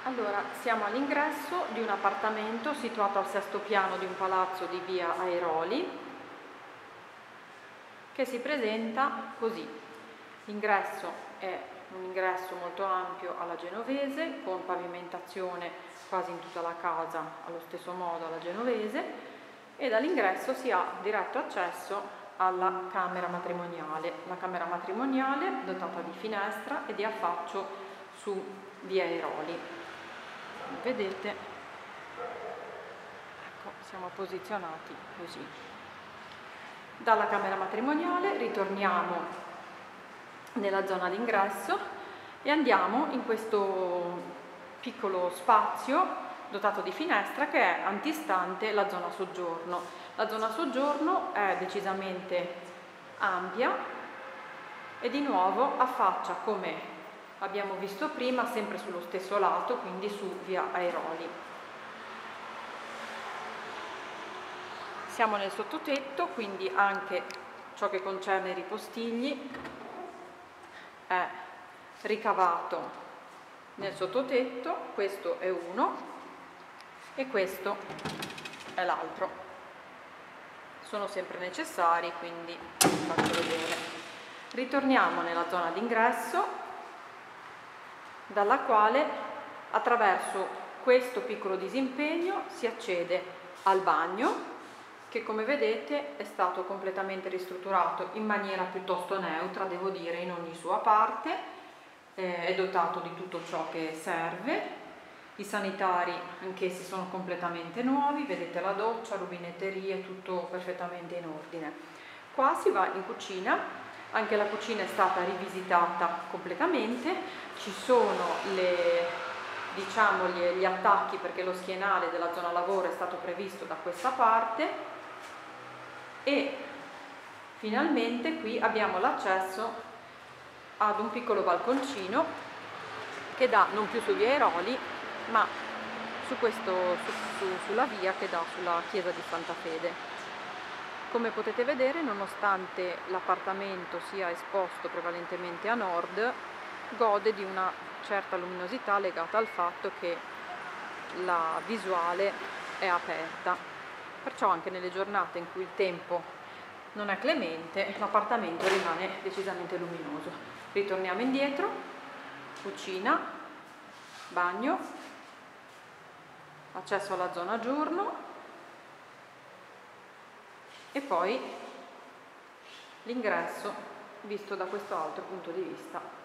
Allora, siamo all'ingresso di un appartamento situato al sesto piano di un palazzo di via Airoli, che si presenta così. L'ingresso è un ingresso molto ampio alla genovese, con pavimentazione quasi in tutta la casa allo stesso modo alla genovese, e dall'ingresso si ha diretto accesso alla camera matrimoniale. La camera matrimoniale dotata di finestra e di affaccio su via Airoli. Come vedete, ecco, siamo posizionati così. Dalla camera matrimoniale ritorniamo nella zona d'ingresso e andiamo in questo piccolo spazio dotato di finestra che è antistante la zona soggiorno. La zona soggiorno è decisamente ampia e di nuovo affaccia, come abbiamo visto prima, sempre sullo stesso lato, quindi su via Airoli. Siamo nel sottotetto, quindi anche ciò che concerne i ripostigli è ricavato nel sottotetto. Questo è uno e questo è l'altro. Sono sempre necessari, quindi vi faccio vedere. Ritorniamo nella zona d'ingresso, dalla quale attraverso questo piccolo disimpegno si accede al bagno, che come vedete è stato completamente ristrutturato in maniera piuttosto neutra, devo dire, in ogni sua parte, è dotato di tutto ciò che serve. I sanitari anch'essi sono completamente nuovi, vedete la doccia, rubinetterie, tutto perfettamente in ordine. Qua si va in cucina. Anche la cucina è stata rivisitata completamente, ci sono gli attacchi perché lo schienale della zona lavoro è stato previsto da questa parte e finalmente qui abbiamo l'accesso ad un piccolo balconcino che dà non più su via Airoli ma sulla via che dà sulla chiesa di Santa Fede. Come potete vedere, nonostante l'appartamento sia esposto prevalentemente a nord, gode di una certa luminosità legata al fatto che la visuale è aperta. Perciò anche nelle giornate in cui il tempo non è clemente, l'appartamento rimane decisamente luminoso. Ritorniamo indietro, cucina, bagno, accesso alla zona giorno, e poi l'ingresso visto da questo altro punto di vista.